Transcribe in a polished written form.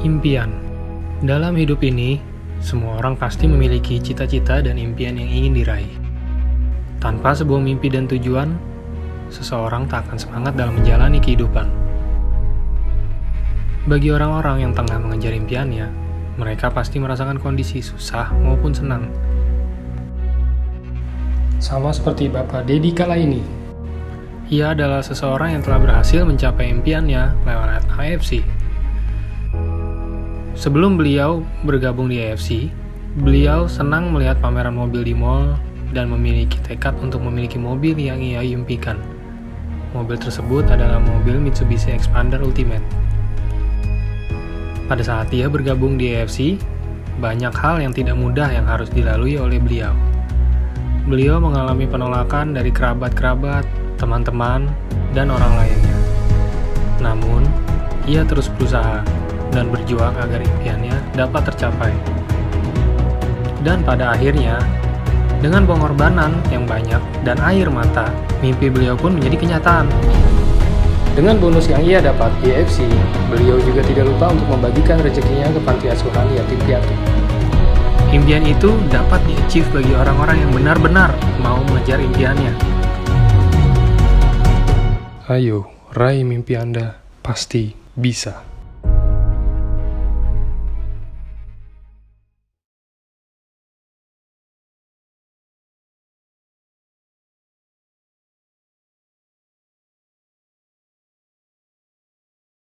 Impian. Dalam hidup ini, semua orang pasti memiliki cita-cita dan impian yang ingin diraih. Tanpa sebuah mimpi dan tujuan, seseorang tak akan semangat dalam menjalani kehidupan. Bagi orang-orang yang tengah mengejar impiannya, mereka pasti merasakan kondisi susah maupun senang. Sama seperti Bapak Deddy kala ini. Ia adalah seseorang yang telah berhasil mencapai impiannya lewat AFC. Sebelum beliau bergabung di AFC, beliau senang melihat pameran mobil di mall dan memiliki tekad untuk memiliki mobil yang ia impikan. Mobil tersebut adalah mobil Mitsubishi Xpander Ultimate. Pada saat ia bergabung di AFC, banyak hal yang tidak mudah yang harus dilalui oleh beliau. Beliau mengalami penolakan dari kerabat-kerabat, teman-teman, dan orang lainnya. Namun, ia terus berusaha dan berjuang agar impiannya dapat tercapai. Dan pada akhirnya, dengan pengorbanan yang banyak dan air mata, mimpi beliau pun menjadi kenyataan. Dengan bonus yang ia dapat di AFC, beliau juga tidak lupa untuk membagikan rezekinya ke panti asuhan yatim piatu. Impian itu dapat di-achieve bagi orang-orang yang benar-benar mau mengejar impiannya. Ayo, raih mimpi Anda, pasti bisa.